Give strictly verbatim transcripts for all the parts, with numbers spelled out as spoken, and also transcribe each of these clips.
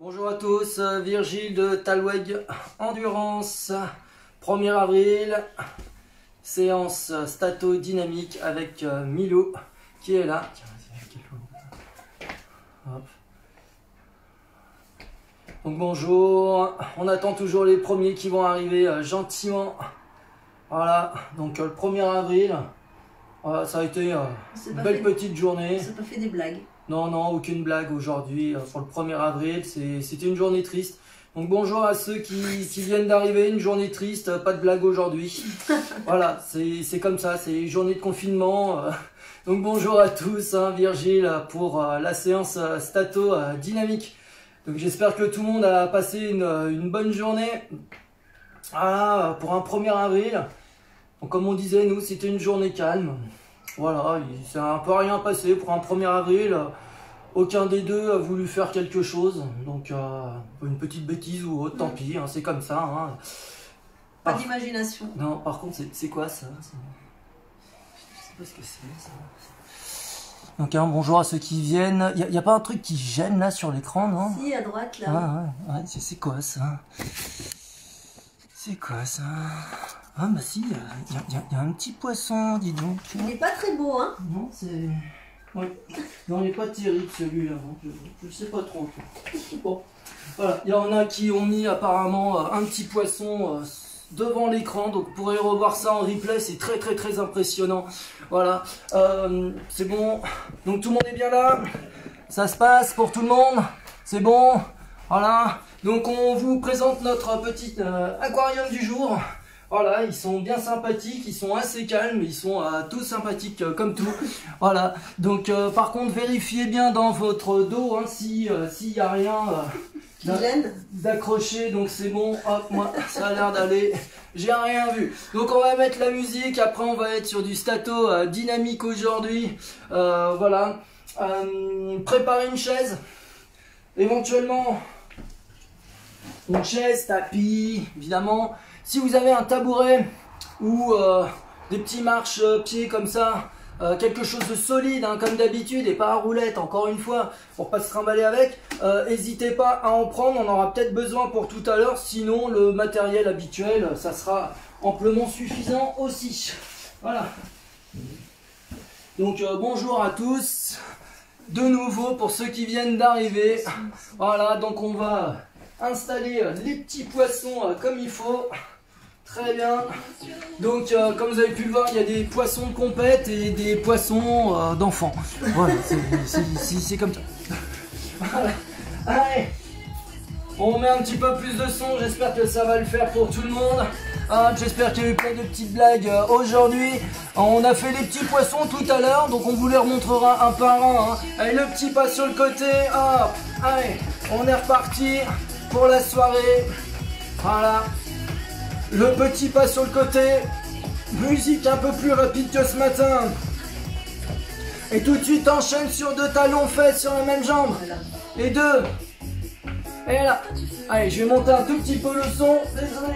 Bonjour à tous, Virgile de Talweg Endurance, premier avril, séance stato dynamique avec Milou qui est là. Hop. Donc bonjour, on attend toujours les premiers qui vont arriver euh, gentiment. Voilà, donc euh, le premier avril, voilà, ça a été euh, une belle fait, petite journée. Ça n'a pas fait des blagues. Non, non, aucune blague aujourd'hui euh, pour le premier avril, c'était une journée triste. Donc bonjour à ceux qui, qui viennent d'arriver, une journée triste, euh, pas de blague aujourd'hui. Voilà, c'est comme ça, c'est une journée de confinement. Euh, donc bonjour à tous, hein, Virgile pour euh, la séance euh, stato euh, dynamique. Donc j'espère que tout le monde a passé une, une bonne journée. Voilà, pour un premier avril. Donc comme on disait, nous, c'était une journée calme. Voilà, il s'est un peu rien passé pour un premier avril. Aucun des deux a voulu faire quelque chose. Donc euh, une petite bêtise ou autre, tant pis, hein, c'est comme ça. Hein. Pas par... d'imagination. Non, par contre, c'est quoi ça? Je sais pas ce que c'est ça. Donc hein, bonjour à ceux qui viennent. Il n'y a, a pas un truc qui gêne là sur l'écran, non? Si, à droite là. Ah, ouais, ouais, c'est quoi ça? C'est quoi ça? Ah bah si, il y, y, y a un petit poisson, dis donc. Il n'est pas très beau, hein? Non, c'est... Oui. Non, il n'est pas terrible celui-là. Je ne sais pas trop. Bon, voilà. Il y en a qui ont mis apparemment un petit poisson devant l'écran. Donc vous pourrez revoir ça en replay. C'est très très très impressionnant. Voilà. Euh, c'est bon. Donc tout le monde est bien là. Ça se passe pour tout le monde. C'est bon. Voilà. Donc on vous présente notre petit euh, aquarium du jour. Voilà, ils sont bien sympathiques, ils sont assez calmes, ils sont euh, tous sympathiques euh, comme tout. Voilà, donc euh, par contre, vérifiez bien dans votre dos hein, si euh, s'il n'y a rien euh, d'accroché. Donc c'est bon, hop, moi, ça a l'air d'aller. J'ai rien vu. Donc on va mettre la musique, après on va être sur du stato euh, dynamique aujourd'hui. Euh, voilà, euh, préparez une chaise, éventuellement une chaise, tapis, évidemment. Si vous avez un tabouret ou euh, des petits marche-pieds comme ça, euh, quelque chose de solide hein, comme d'habitude et pas à roulette, encore une fois, pour pas se trimballer avec, n'hésitez euh, pas à en prendre, on aura peut-être besoin pour tout à l'heure, sinon le matériel habituel, ça sera amplement suffisant aussi. Voilà. Donc euh, bonjour à tous, de nouveau pour ceux qui viennent d'arriver. Voilà, donc on va installer les petits poissons euh, comme il faut. Très bien. Donc euh, comme vous avez pu le voir, il y a des poissons de compète et des poissons euh, d'enfants. Voilà, c'est comme ça. Voilà. Allez, on met un petit peu plus de son, j'espère que ça va le faire pour tout le monde. Ah, j'espère qu'il y a eu plein de petites blagues euh, aujourd'hui. On a fait les petits poissons tout à l'heure, donc on vous les remontrera un par un. Hein. Allez, le petit pas sur le côté. Hop, allez, on est reparti pour la soirée. Voilà. Le petit pas sur le côté, musique un peu plus rapide que ce matin. Et tout de suite enchaîne sur deux talons faits sur la même jambe. Et deux. Et là. Allez, je vais monter un tout petit peu le son. Désolé.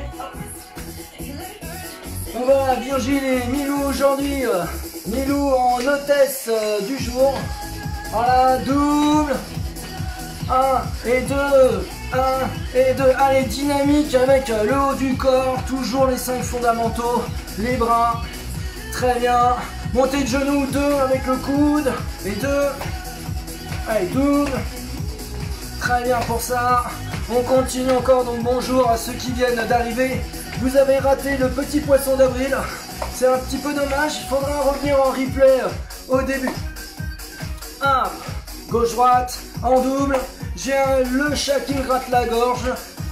Donc voilà, Virgile et Milou aujourd'hui. Milou en hôtesse du jour. Voilà, double. Un et deux. un et deux, allez, dynamique avec le haut du corps, toujours les cinq fondamentaux, les bras, très bien, montée de genoux, deux avec le coude, et deux, allez, double, très bien pour ça, on continue encore, donc bonjour à ceux qui viennent d'arriver, vous avez raté le petit poisson d'avril, c'est un petit peu dommage, il faudra revenir en replay au début, un, gauche-droite, en double, j'ai le chat qui me gratte la gorge.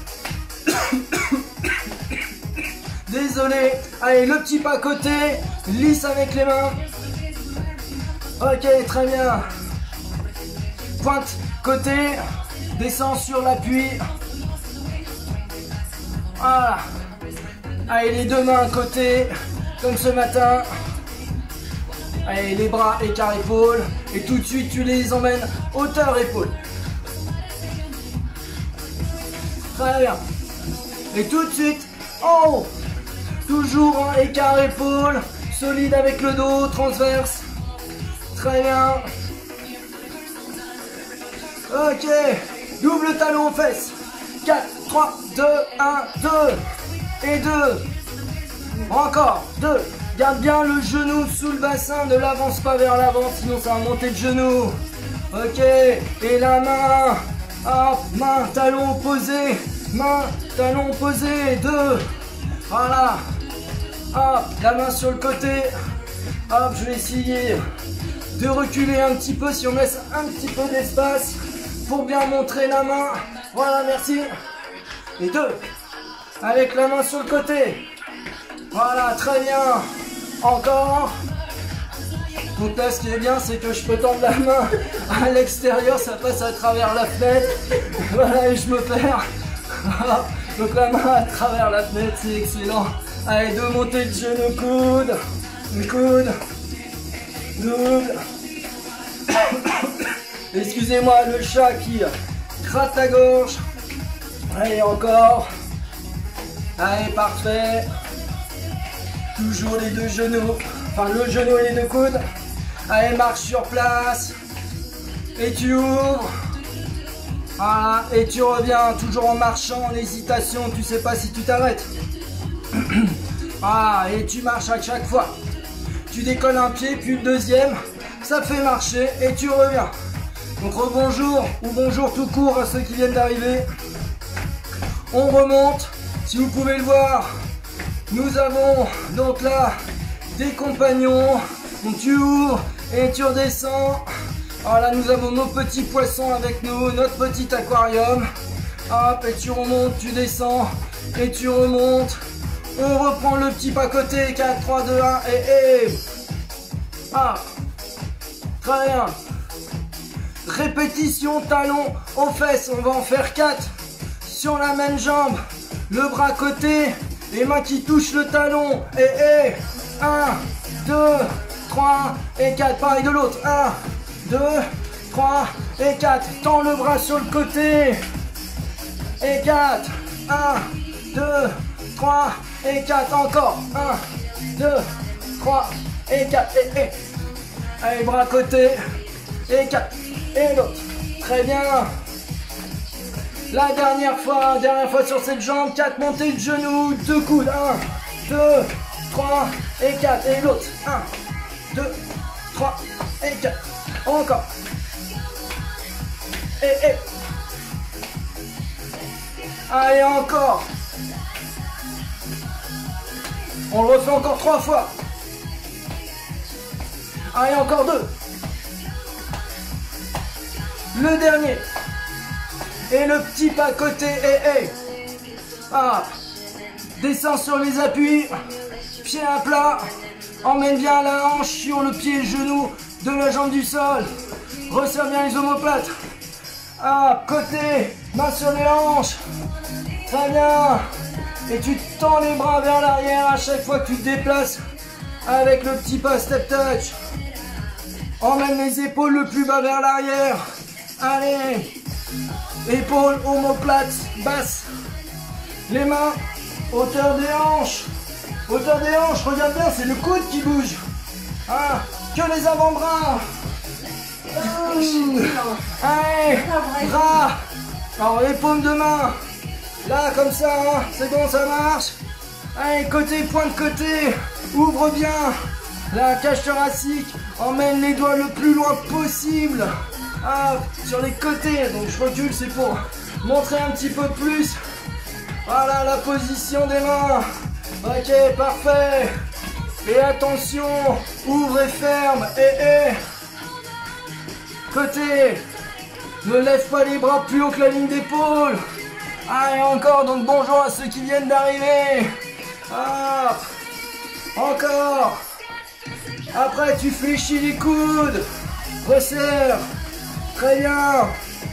Désolé. Allez, le petit pas à côté. Lisse avec les mains. Ok, très bien. Pointe côté. Descend sur l'appui. Voilà. Allez, les deux mains à côté. Comme ce matin. Allez, les bras écart épaule. Et tout de suite, tu les emmènes hauteur épaule. Très bien. Et tout de suite, en haut. Toujours un écart épaule. Solide avec le dos, transverse. Très bien. Ok. Double talon aux fesses. quatre, trois, deux, un, deux. Et deux. Encore. deux. Garde bien le genou sous le bassin. Ne l'avance pas vers l'avant, sinon ça va monter le genou. Ok. Et la main. Hop. Main, talon opposé. Main, talon opposé. deux. Voilà. Hop. La main sur le côté. Hop. Je vais essayer de reculer un petit peu si on laisse un petit peu d'espace pour bien montrer la main. Voilà, merci. Et deux. Avec la main sur le côté. Voilà, très bien. Encore. Donc là, ce qui est bien, c'est que je peux tendre la main à l'extérieur, ça passe à travers la fenêtre. Voilà, et je me perds. Donc la main à travers la fenêtre, c'est excellent. Allez, deux montées de genou, coude. Coude. Double. Excusez-moi, le chat qui gratte la gorge. Allez, encore. Allez, parfait. Toujours les deux genoux. Enfin, le genou et les deux coudes. Allez, marche sur place. Et tu ouvres. Voilà, et tu reviens. Toujours en marchant, en hésitation. Tu sais pas si tu t'arrêtes. Voilà, et tu marches à chaque fois. Tu décolles un pied, puis le deuxième. Ça fait marcher et tu reviens. Donc rebonjour ou bonjour tout court à ceux qui viennent d'arriver. On remonte. Si vous pouvez le voir, nous avons donc là des compagnons. Donc tu ouvres et tu redescends. Voilà, nous avons nos petits poissons avec nous, notre petit aquarium. Hop, et tu remontes, tu descends et tu remontes. On reprend le petit pas côté. quatre, trois, deux, un et et. Ah, très bien. Répétition, talon aux fesses. On va en faire quatre. Sur la même jambe. Le bras côté. Les mains qui touchent le talon. Et et. un, deux, trois et quatre. Pareil de l'autre. un, deux, trois et quatre. Tends le bras sur le côté. Et quatre. un, deux, trois et quatre. Encore. un, deux, trois et quatre. Et et. Allez, bras côté. Et quatre. Et l'autre. Très bien. La dernière fois, dernière fois sur cette jambe. quatre montées de genoux, deux coudes. un, deux, trois et quatre. Et l'autre. un, deux, trois et quatre. Encore. Et, et. Allez, encore. On le refait encore trois fois. Allez, encore deux. Le dernier. Et le petit pas côté. Et, et. Ah. Descends sur les appuis. Pied à plat. Emmène bien la hanche sur le pied et le genou de la jambe du sol. Resserre bien les omoplates. Ah, côté. Main sur les hanches. Très bien. Et tu tends les bras vers l'arrière à chaque fois que tu te déplaces avec le petit pas step touch. Emmène les épaules le plus bas vers l'arrière. Allez. Épaules, omoplates, basse. Les mains, hauteur des hanches. Hauteur des hanches, regarde bien, c'est le coude qui bouge. Ah, que les avant-bras. Mmh. Allez, bras. Alors les paumes de main. Là, comme ça, hein. C'est bon, ça marche. Allez, côté, pointe côté. Ouvre bien la cage thoracique. Emmène les doigts le plus loin possible. Ah, sur les côtés. Donc je recule, c'est pour montrer un petit peu plus. Voilà la position des mains. Ok, parfait. Et attention, ouvre et ferme. Et, et. Côté. Ne lève pas les bras plus haut que la ligne d'épaule. Allez, encore. Donc bonjour à ceux qui viennent d'arriver. Ah. Encore. Après, tu fléchis les coudes. Resserre. Très bien.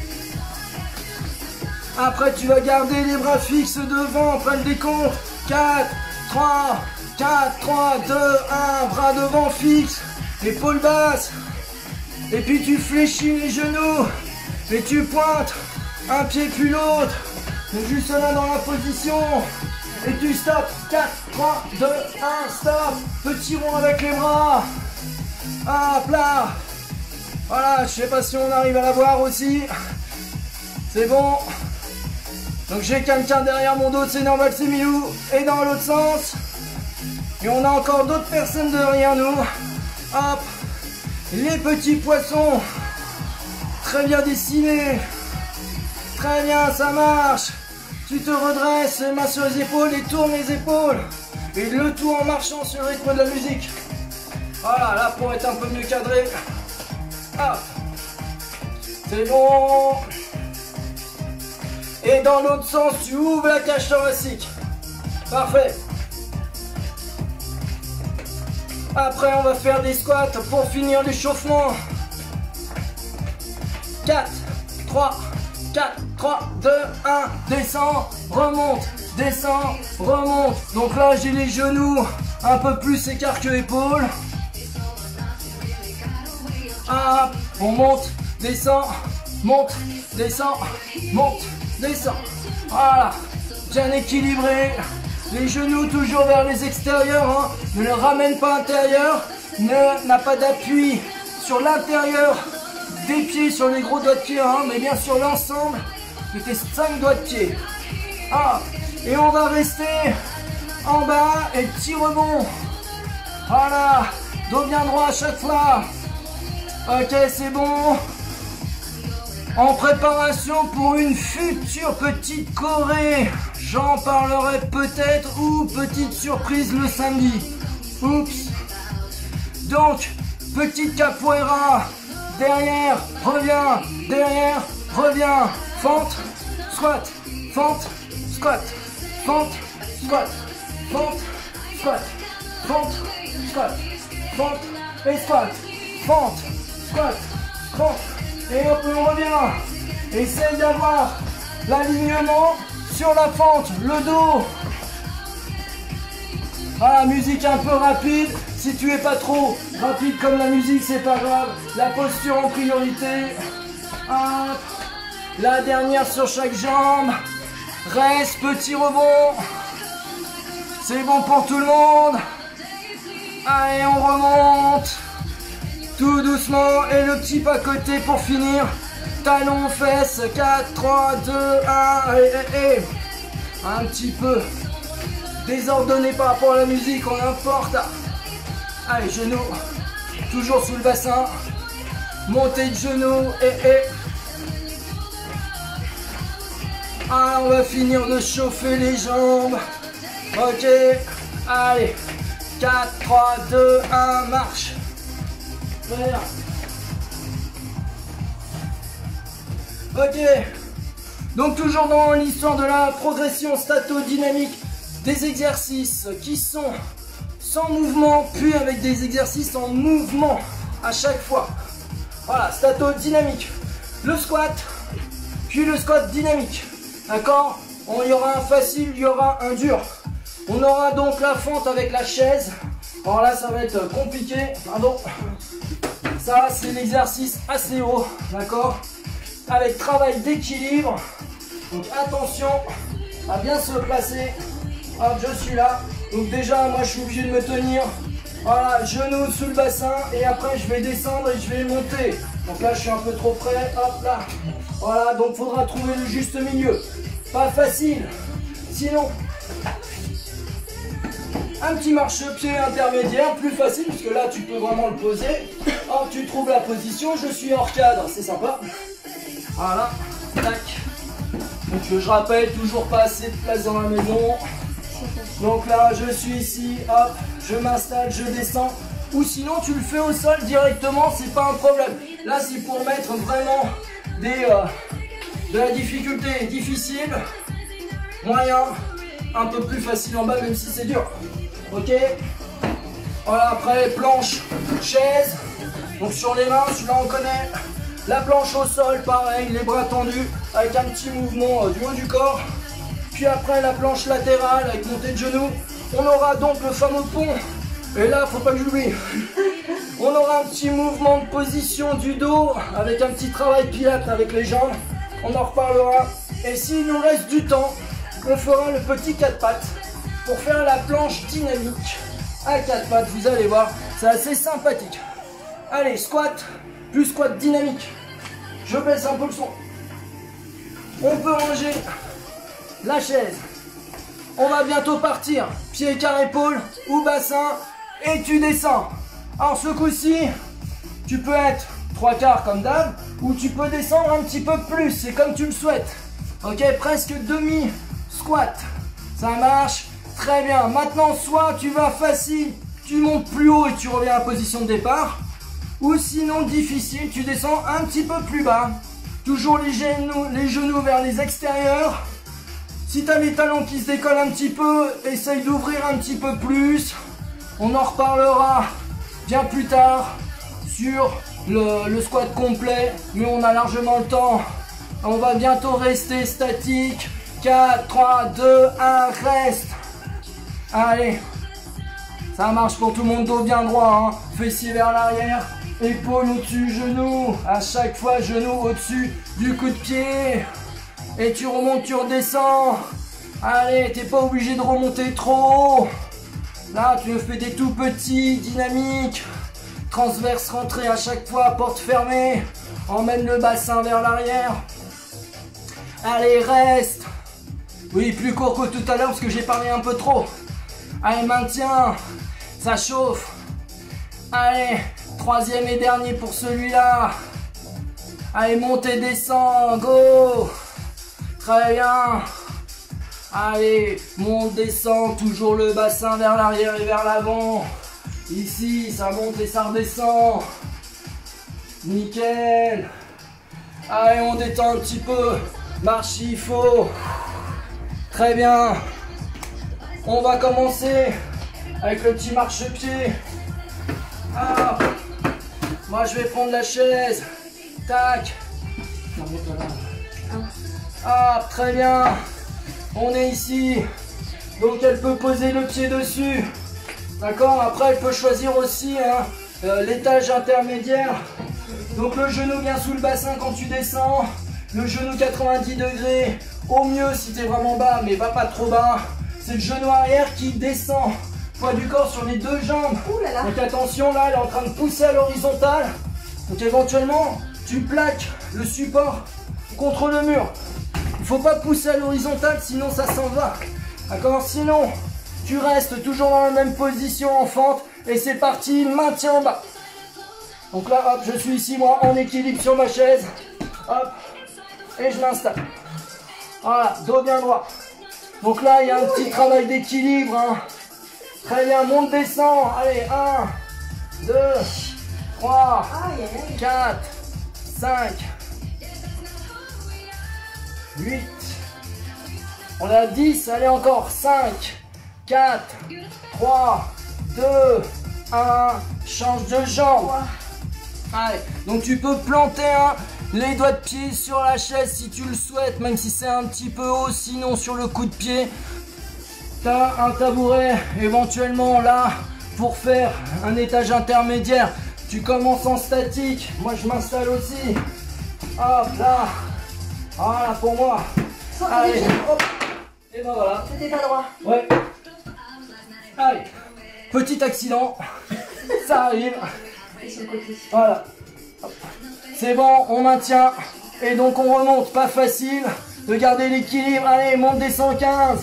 Après, tu vas garder les bras fixes devant. Après le décompte. quatre, trois, quatre, trois, deux, un. Bras devant fixe. Épaules basses. Et puis tu fléchis les genoux. Et tu pointes un pied puis l'autre. Donc juste là dans la position. Et tu stops. quatre, trois, deux, un. Stop. Petit rond avec les bras. Hop là. Voilà, je sais pas si on arrive à la voir aussi. C'est bon. Donc j'ai quelqu'un derrière mon dos, c'est normal, c'est Milou. Et dans l'autre sens. Et on a encore d'autres personnes derrière nous. Hop. Les petits poissons. Très bien dessinés. Très bien, ça marche. Tu te redresses, les mains sur les épaules et tourne les épaules. Et le tout en marchant sur le rythme de la musique. Voilà, là pour être un peu mieux cadré. Hop. C'est bon. Et dans l'autre sens, tu ouvres la cage thoracique. Parfait. Après, on va faire des squats pour finir l'échauffement. quatre, trois, quatre, trois, deux, un. Descends, remonte, descends, remonte. Donc là, j'ai les genoux un peu plus écarts que épaules. Hop, on monte, descend, monte, descend, monte, descend. Voilà, bien équilibré. Les genoux toujours vers les extérieurs, hein. Ne les ramène pas intérieur. Ne n'a pas d'appui sur l'intérieur des pieds, sur les gros doigts de pied, hein, mais bien sur l'ensemble de tes cinq doigts de pied. Ah, et on va rester en bas et petit rebond. Voilà, dos bien droit à chaque fois. Ok, c'est bon. En préparation pour une future petite choré. J'en parlerai peut-être ou petite surprise le samedi. Oups. Donc, petite capoeira. Derrière, reviens. Derrière, reviens. Fente, squat. Fente, squat. Fente, squat. Fente, squat. Fente, squat. Fente et squat. Fente, squat. Fente. Et hop, on revient. Essaye d'avoir l'alignement sur la fente, le dos. Voilà, musique un peu rapide. Si tu es pas trop rapide comme la musique, c'est pas grave. La posture en priorité. Hop. La dernière sur chaque jambe. Reste, petit rebond. C'est bon pour tout le monde. Allez, on remonte. Tout doucement. Et le petit pas côté pour finir. Talons, fesses. quatre, trois, deux, un. Allez, allez, allez. Un petit peu désordonné par rapport à la musique, on importe. Allez, genoux. Toujours sous le bassin. Montée de genoux. Et, et. Ah, on va finir de chauffer les jambes. Ok. Allez. quatre, trois, deux, un, marche. Voilà. Ok. Donc toujours dans l'histoire de la progression stato-dynamique, des exercices qui sont sans mouvement, puis avec des exercices en mouvement à chaque fois. Voilà, stato-dynamique. Le squat, puis le squat dynamique. D'accord? Il y aura un facile, il y aura un dur. On aura donc la fente avec la chaise. Alors là, ça va être compliqué. Pardon. Ça, c'est l'exercice assez haut. D'accord? Avec travail d'équilibre. Donc attention à bien se placer. Hop, je suis là. Donc déjà, moi, je suis obligé de me tenir. Voilà, genoux sous le bassin. Et après, je vais descendre et je vais monter. Donc là, je suis un peu trop près. Hop là. Voilà, donc il faudra trouver le juste milieu. Pas facile. Sinon, un petit marchepied intermédiaire, plus facile, parce que là, tu peux vraiment le poser. Hop, tu trouves la position. Je suis hors cadre, c'est sympa. Voilà, tac. Donc je rappelle, toujours pas assez de place dans la maison. Donc là, je suis ici, hop, je m'installe, je descends. Ou sinon, tu le fais au sol directement, c'est pas un problème. Là, c'est pour mettre vraiment des, euh, de la difficulté difficile, moyen, un peu plus facile en bas, même si c'est dur. Ok. Voilà, après, planche, chaise. Donc sur les mains, celui-là on connaît. La planche au sol, pareil, les bras tendus, avec un petit mouvement euh, du haut du corps. Puis après la planche latérale, avec montée de genoux. On aura donc le fameux pont. Et là, faut pas que j'oublie. On aura un petit mouvement de position du dos, avec un petit travail pilates avec les jambes. On en reparlera. Et s'il nous reste du temps, on fera le petit quatre pattes pour faire la planche dynamique à quatre pattes. Vous allez voir, c'est assez sympathique. Allez, squat, plus squat dynamique. Je baisse un peu le son. On peut ranger la chaise. On va bientôt partir. Pied, quart, épaule ou bassin. Et tu descends. Alors ce coup-ci, tu peux être trois quarts comme d'hab. Ou tu peux descendre un petit peu plus. C'est comme tu le souhaites. Ok, presque demi-squat. Ça marche très bien. Maintenant, soit tu vas facile, tu montes plus haut et tu reviens à la position de départ. Ou sinon, difficile, tu descends un petit peu plus bas. Toujours les genoux, les genoux vers les extérieurs. Si tu as les talons qui se décollent un petit peu, essaye d'ouvrir un petit peu plus. On en reparlera bien plus tard sur le, le squat complet. Mais on a largement le temps. On va bientôt rester statique. quatre, trois, deux, un, reste. Allez. Ça marche pour tout le monde, dos bien droit. Hein. Fessier vers l'arrière. Épaule au-dessus, genou. À chaque fois, genou au-dessus du coup de pied. Et tu remontes, tu redescends. Allez, t'es pas obligé de remonter trop haut. Là, tu me fais des tout petits, dynamiques. Transverse rentrée à chaque fois, porte fermée. Emmène le bassin vers l'arrière. Allez, reste. Oui, plus court que tout à l'heure parce que j'ai parlé un peu trop. Allez, maintiens. Ça chauffe. Allez, troisième et dernier pour celui-là. Allez, monte et descends. Go. Très bien. Allez, monte, descend. Toujours le bassin vers l'arrière et vers l'avant. Ici, ça monte et ça redescend. Nickel. Allez, on détend un petit peu. Marche il faut. Très bien. On va commencer avec le petit marchepied. Ah. Moi, je vais prendre la chaise. Tac. Ah, très bien. On est ici. Donc, elle peut poser le pied dessus. D'accord. Après, elle peut choisir aussi hein, euh, l'étage intermédiaire. Donc, le genou vient sous le bassin quand tu descends. Le genou quatre-vingt-dix degrés. Au mieux, si tu es vraiment bas, mais va pas trop bas. C'est le genou arrière qui descend. Poids du corps sur les deux jambes. Ouh là là. Donc, attention, là, elle est en train de pousser à l'horizontale. Donc, éventuellement, tu plaques le support contre le mur. Il ne faut pas pousser à l'horizontale, sinon ça s'en va. D'accord? Sinon, tu restes toujours dans la même position en fente. Et c'est parti, maintien en bas. Donc là, hop, je suis ici, moi, en équilibre sur ma chaise. Hop, et je m'installe. Voilà, dos bien droit. Donc là, il y a un petit travail d'équilibre. Hein. Très bien, monte, descend. Allez, un, deux, trois, quatre, cinq, huit. On est à dix, allez encore. cinq, quatre, trois, deux, un. Change de jambe. Allez, donc tu peux planter hein, les doigts de pied sur la chaise si tu le souhaites, même si c'est un petit peu haut. Sinon, sur le coup de pied, tu as un tabouret éventuellement là pour faire un étage intermédiaire. Tu commences en statique. Moi, je m'installe aussi. Hop là. Voilà pour moi. Allez, hop. Et ben voilà. C'était pas droit. Ouais. Allez. Petit accident. Ça arrive. Voilà. C'est bon, on maintient. Et donc on remonte. Pas facile de garder l'équilibre. Allez, monte, descend, quinze.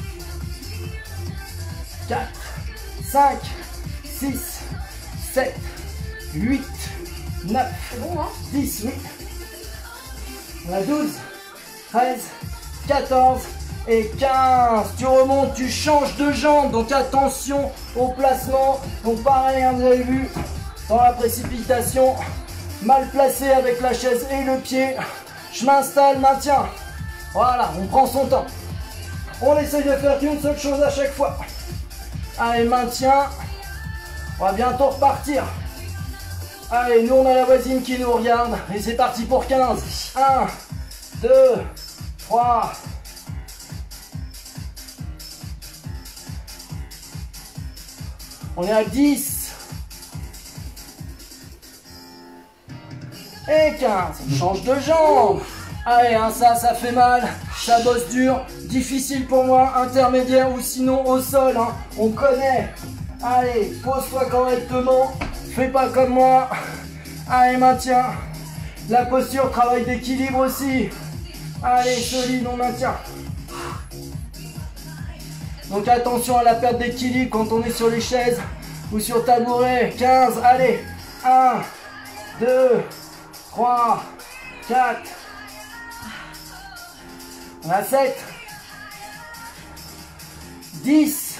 quatre, cinq, six, sept, huit, neuf, bon, hein dix, oui. On a douze, treize, quatorze et quinze. Tu remontes, tu changes de jambe. Donc attention au placement. Donc pareil, hein, vous avez vu, dans la précipitation, mal placé avec la chaise et le pied. Je m'installe, maintiens. Voilà, on prend son temps. On essaye de faire qu'une seule chose à chaque fois. Allez, maintien. On va bientôt repartir. Allez, nous on a la voisine qui nous regarde. Et c'est parti pour quinze. un, deux, trois. On est à dix. Et quinze. On change de jambe. Allez, hein, ça, ça fait mal. Ça bosse dur. Difficile pour moi. Intermédiaire ou sinon au sol. Hein. On connaît. Allez, pose-toi correctement. Fais pas comme moi. Allez, maintiens. La posture, travail d'équilibre aussi. Allez, solide, on maintient. Donc attention à la perte d'équilibre quand on est sur les chaises ou sur tabouret. quinze, allez. un, deux, trois, quatre. On a sept. dix.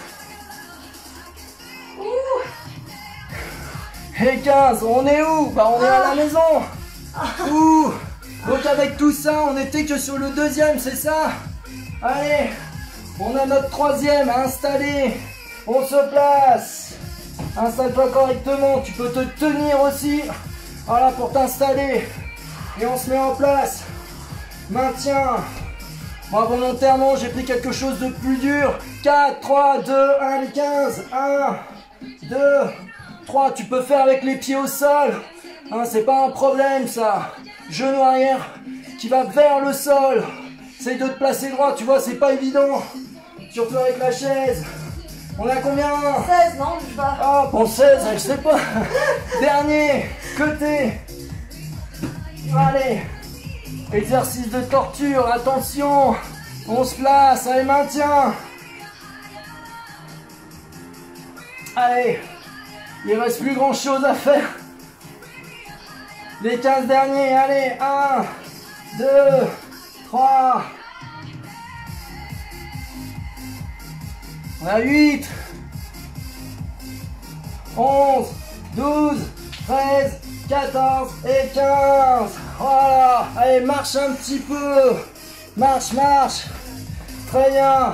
Et quinze. On est où? Bah on est à la maison. Ouh. Donc avec tout ça, on n'était que sur le deuxième, c'est ça? Allez. On a notre troisième à installer. On se place. Installe-toi correctement. Tu peux te tenir aussi. Voilà pour t'installer. Et on se met en place. Maintiens. Moi volontairement j'ai pris quelque chose de plus dur. quatre, trois, deux, un, quinze. un, deux, trois. Tu peux faire avec les pieds au sol. Hein, c'est pas un problème ça. Genou arrière qui va vers le sol. Essaye de te placer droit, tu vois, c'est pas évident. Surtout avec la chaise. On a combien? seize, non, je sais pas. Ah, bon, seize, je sais pas. Dernier, côté. Allez. Exercice de torture, attention. On se place, allez, maintien. Allez. Il reste plus grand chose à faire. Les quinze derniers, allez. un, deux, trois. On a huit, onze, douze, treize, quatorze et quinze. Voilà. Allez, marche un petit peu. Marche, marche. Très bien.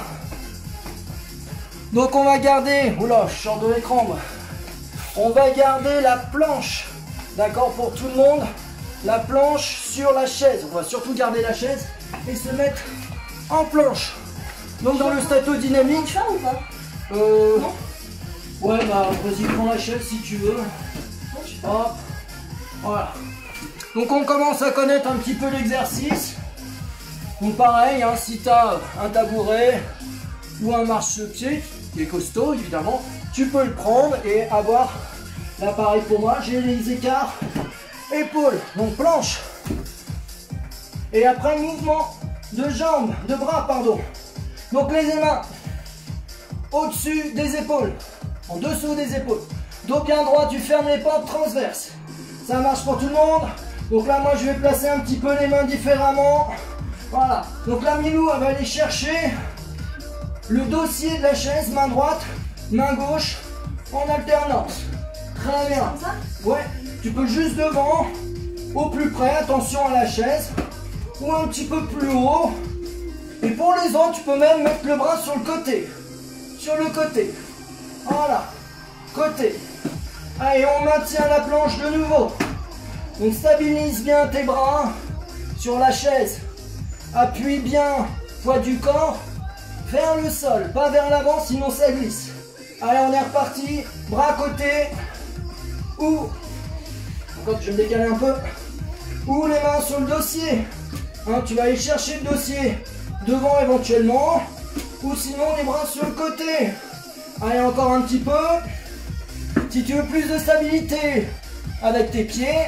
Donc on va garder... Oula, je sors de l'écran moi. On va garder la planche. D'accord, pour tout le monde. La planche sur la chaise. On va surtout garder la chaise et se mettre en planche. Donc dans le stato dynamique. Ça ou pas? Euh. Non. Ouais, bah vas-y, prends la chaise si tu veux. Hop. Voilà. Donc on commence à connaître un petit peu l'exercice. Donc pareil, hein, si tu as un tabouret ou un marche-pied qui est costaud évidemment, tu peux le prendre et avoir l'appareil pour moi. J'ai les écarts épaules, donc planche. Et après mouvement de jambes, de bras pardon. Donc les mains au-dessus des épaules, en dessous des épaules. Dos bien droit, tu fermes les pentes transverses. Ça marche pour tout le monde. Donc là, moi, je vais placer un petit peu les mains différemment. Voilà. Donc la Milou, elle va aller chercher le dossier de la chaise, main droite, main gauche, en alternance. Très bien. Comme ça? Ouais. Tu peux juste devant, au plus près, attention à la chaise, ou un petit peu plus haut. Et pour les autres, tu peux même mettre le bras sur le côté. Sur le côté. Voilà. Côté. Allez, on maintient la planche de nouveau. Donc stabilise bien tes bras sur la chaise. Appuie bien poids du corps vers le sol, pas vers l'avant, sinon ça glisse. Allez, on est reparti. Bras côté. Ou, encore, je vais me décaler un peu. Ou les mains sur le dossier. Hein, tu vas aller chercher le dossier devant éventuellement. Ou sinon les bras sur le côté. Allez, encore un petit peu. Si tu veux plus de stabilité avec tes pieds,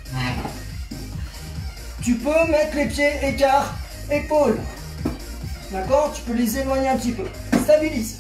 tu peux mettre les pieds écart, épaules. D'accord? Tu peux les éloigner un petit peu. Stabilise.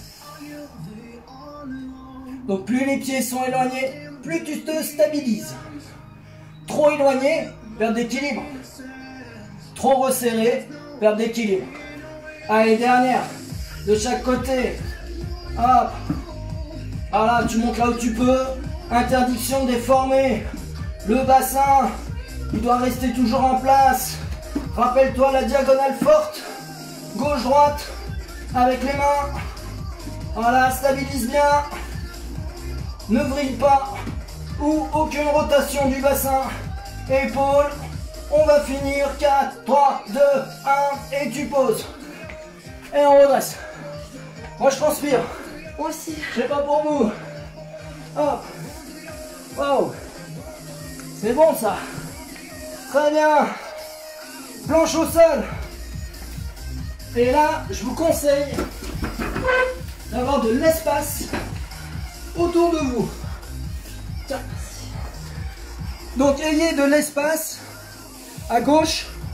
Donc plus les pieds sont éloignés, plus tu te stabilises. Trop éloigné, perte d'équilibre. Trop resserré, perte d'équilibre. Allez, dernière. De chaque côté. Hop. Voilà, tu montes là où tu peux. Interdiction de déformer. Le bassin, il doit rester toujours en place. Rappelle-toi la diagonale forte. Gauche-droite. Avec les mains. Voilà, stabilise bien. Ne vrille pas. Ou aucune rotation du bassin. Épaules. On va finir. quatre, trois, deux, un. Et tu poses. Et on redresse. Moi je transpire. Moi aussi. Je sais pas pour vous. Hop. Wow. C'est bon ça. Très bien. Planche au sol. Et là, je vous conseille d'avoir de l'espace autour de vous. Tiens. Donc ayez de l'espace à gauche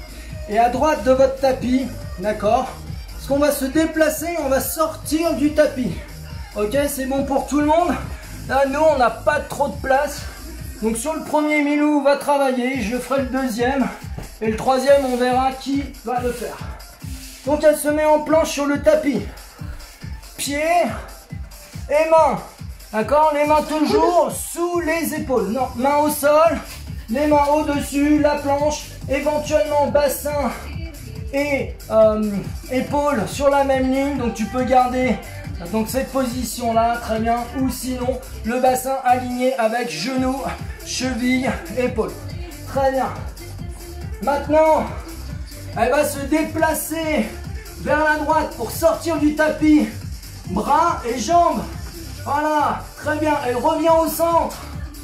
et à droite de votre tapis, d'accord? Parce qu'on va se déplacer, on va sortir du tapis. Ok, c'est bon pour tout le monde? Là, nous, on n'a pas trop de place. Donc sur le premier, Milou va travailler, je ferai le deuxième. Et le troisième, on verra qui va le faire. Donc elle se met en planche sur le tapis. Pieds et mains. D'accord? Les mains toujours sous les épaules. Non, mains au sol, les mains au-dessus, la planche, éventuellement bassin et euh, épaules sur la même ligne. Donc tu peux garder donc cette position là, très bien. Ou sinon le bassin aligné avec genoux, chevilles, épaules. Très bien. Maintenant, elle va se déplacer vers la droite pour sortir du tapis. Bras et jambes. Voilà, très bien. Elle revient au centre.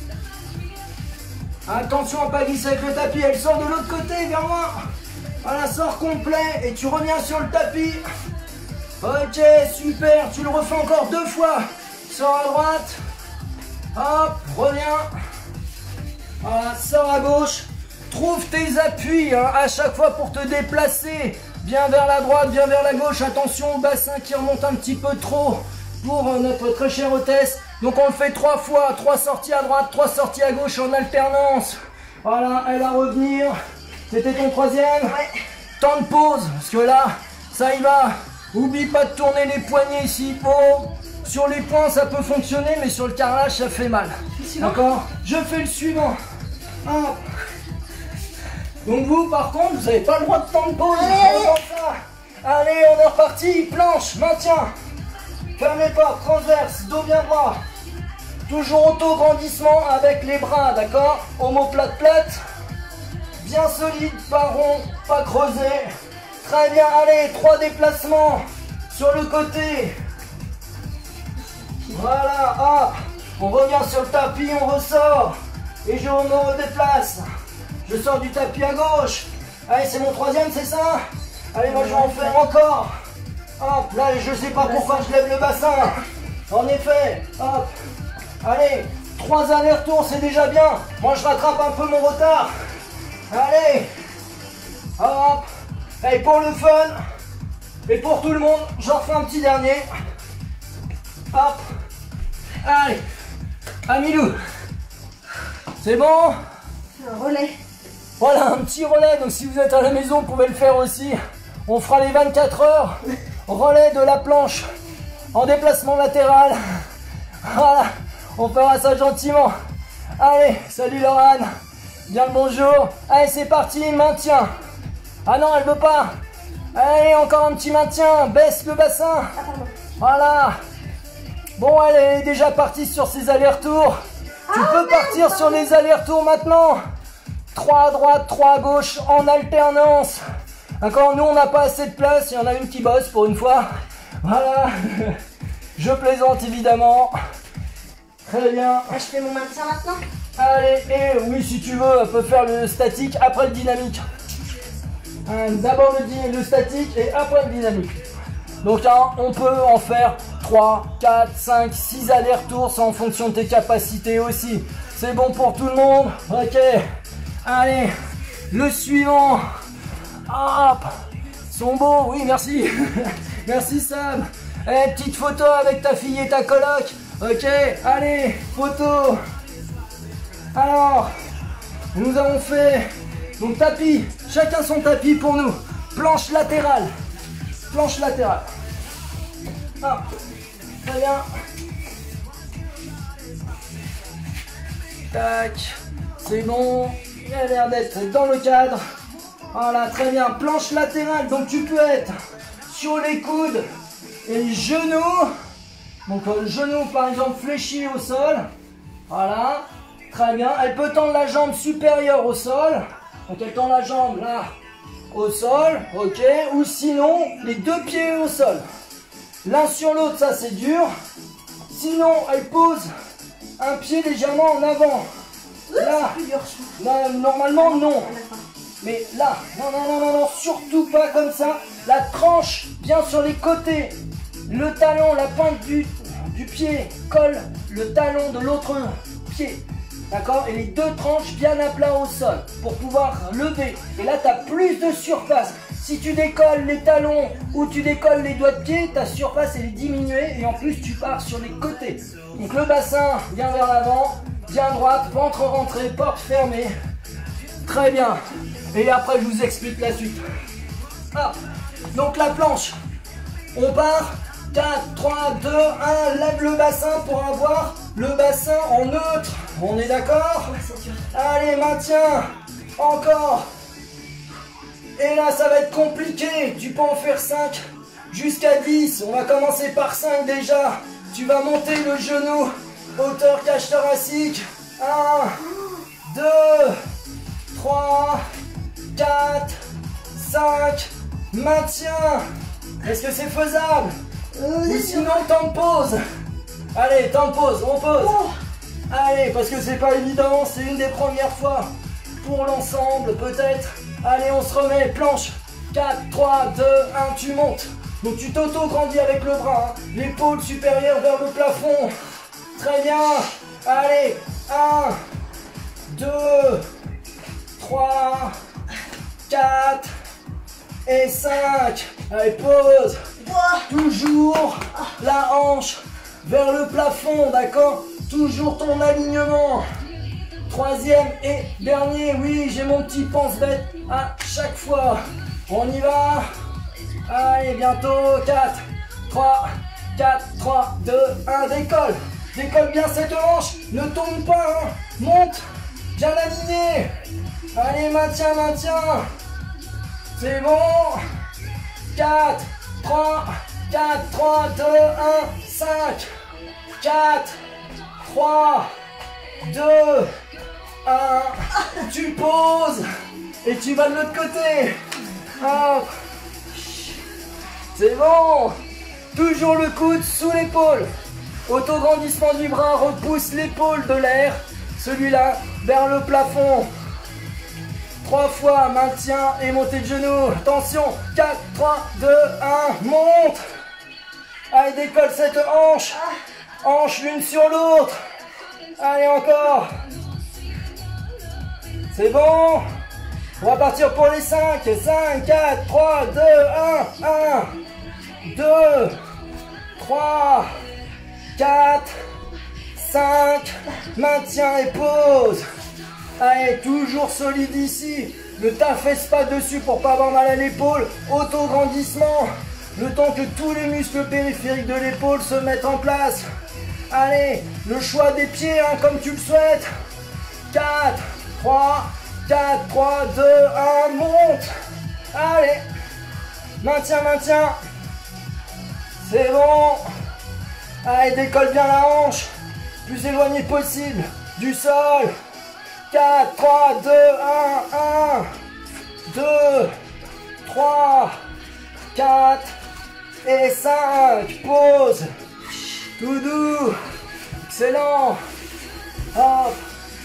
Attention à ne pas glisser avec le tapis. Elle sort de l'autre côté, vers moi. Voilà, sort complet et tu reviens sur le tapis. Ok, super. Tu le refais encore deux fois. Sors à droite. Hop, reviens. Voilà, sors à gauche. Trouve tes appuis hein, à chaque fois pour te déplacer. Bien vers la droite, bien vers la gauche. Attention au bassin qui remonte un petit peu trop pour notre très chère hôtesse. Donc on le fait trois fois. Trois sorties à droite, trois sorties à gauche en alternance. Voilà, elle va revenir. C'était ton troisième? Ouais. Temps de pause, parce que là, ça y va. Oublie pas de tourner les poignets s'il faut. Sur les poings, ça peut fonctionner, mais sur le carrelage, ça fait mal. D'accord? Je fais le suivant. Hop. Donc vous, par contre, vous n'avez pas le droit de temps de pause. Allez, allez. Ça. Allez, on est reparti. Planche, maintien. Ferme les portes, transverse, dos bien droit. Toujours auto-grandissement avec les bras, d'accord? Omoplate plate. Bien solide, pas rond, pas creusé. Très bien, allez, trois déplacements sur le côté. Voilà, hop. On revient sur le tapis, on ressort. Et je me redéplace. Je sors du tapis à gauche. Allez, c'est mon troisième, c'est ça? Allez, moi je vais en faire encore. Hop, là, je sais pas pourquoi je lève le bassin. En effet, hop. Allez, trois allers-retours, c'est déjà bien. Moi, je rattrape un peu mon retard. Allez. Hop. Et pour le fun, et pour tout le monde, j'en refais un petit dernier. Hop. Allez. Amilou. C'est bon? Un relais. Voilà, un petit relais. Donc si vous êtes à la maison, vous pouvez le faire aussi. On fera les vingt-quatre heures. Relais de la planche en déplacement latéral. Voilà, on fera ça gentiment. Allez, salut Laurane. Bien le bonjour. Allez, c'est parti, maintien. Ah non, elle veut pas. Allez, encore un petit maintien. Baisse le bassin. Voilà. Bon, elle est déjà partie sur ses allers-retours. Tu Ah, peux merde, partir pardon. sur les allers-retours maintenant. trois à droite, trois à gauche en alternance. D'accord, nous on n'a pas assez de place. Il y en a une qui bosse pour une fois. Voilà. Je plaisante évidemment. Très bien. Ah, je fais mon maintien maintenant. Allez, et oui, si tu veux, elle peut faire le statique après le dynamique. Hein, d'abord le, dy- le statique et après le dynamique. Donc hein, on peut en faire trois, quatre, cinq, six allers-retours, c'est en fonction de tes capacités aussi. C'est bon pour tout le monde? Ok. Allez, le suivant. Hop. Ils sont beaux, oui, merci. Merci Sam. Eh, petite photo avec ta fille et ta coloc. Ok, allez, photo. Alors, nous avons fait donc tapis, chacun son tapis pour nous. Planche latérale. Planche latérale. Ah, très bien. Tac, c'est bon. Il a l'air d'être dans le cadre. Voilà, très bien. Planche latérale, donc tu peux être sur les coudes et les genoux. Donc euh, le genou par exemple fléchi au sol. Voilà, très bien. Elle peut tendre la jambe supérieure au sol. Donc elle tend la jambe là au sol, ok. Ou sinon les deux pieds au sol. L'un sur l'autre, ça c'est dur. Sinon elle pose un pied légèrement en avant. Là, Plus dur, je trouve. là, normalement non. Ah, d'accord. Mais là, non, non, non, non, non, surtout pas comme ça. La tranche bien sur les côtés. Le talon, la pointe du, du pied colle le talon de l'autre pied. D'accord? Et les deux tranches bien à plat au sol pour pouvoir lever. Et là, tu as plus de surface. Si tu décolles les talons ou tu décolles les doigts de pied, ta surface elle est diminuée et en plus tu pars sur les côtés. Donc le bassin vient vers l'avant, bien droite, ventre rentré, porte fermée. Très bien. Et après je vous explique la suite. Hop. Donc la planche, on part. quatre, trois, deux, un, lève le bassin pour avoir le bassin en neutre. On est d'accord? Allez, maintiens. Encore. Et là, ça va être compliqué. Tu peux en faire cinq jusqu'à dix. On va commencer par cinq déjà. Tu vas monter le genou. Hauteur cage thoracique. un, deux, trois, quatre, cinq. Maintiens. Est-ce que c'est faisable? Ou sinon, temps de pause. Allez, temps de pause. On pose. Allez, parce que c'est pas évident. C'est une des premières fois pour l'ensemble, peut-être. Allez, on se remet, planche, quatre, trois, deux, un, tu montes. Donc tu t'auto-grandis avec le bras, hein. L'épaule supérieure vers le plafond. Très bien. Allez, un, deux, trois, quatre et cinq. Allez, pause. Toujours la hanche vers le plafond, d'accord? Toujours ton alignement. Troisième et dernier, oui, j'ai mon petit pense-bête à chaque fois. On y va. Allez, bientôt. quatre, trois, quatre, trois, deux, un, décolle. Décolle bien cette hanche. Ne tourne pas, hein. Monte. Bien aligné. Allez, maintiens, maintiens. C'est bon. quatre, trois, quatre, trois, deux, un, cinq, quatre, trois, deux, un, tu poses et tu vas de l'autre côté. Hop. C'est bon. Toujours le coude sous l'épaule. Autograndissement du bras, repousse l'épaule de l'air. Celui-là vers le plafond. Trois fois, maintien et montée de genou. Attention, quatre, trois, deux, un, monte. Allez, décolle cette hanche. Hanche l'une sur l'autre. Allez, encore. C'est bon. On va partir pour les cinq. cinq, quatre, trois, deux, un. un, deux, trois, quatre, cinq. Maintien et pause. Allez, toujours solide ici. Ne t'affaisse pas dessus pour pas avoir mal à l'épaule. Auto-grandissement. Le temps que tous les muscles périphériques de l'épaule se mettent en place. Allez, le choix des pieds, hein, comme tu le souhaites. quatre, trois, quatre, trois, deux, un, monte. Allez, maintiens, maintiens. C'est bon. Allez, décolle bien la hanche. Plus éloigné possible du sol. quatre, trois, deux, un, un, deux, trois, quatre et cinq. Pause. Tout doux. Excellent. Hop.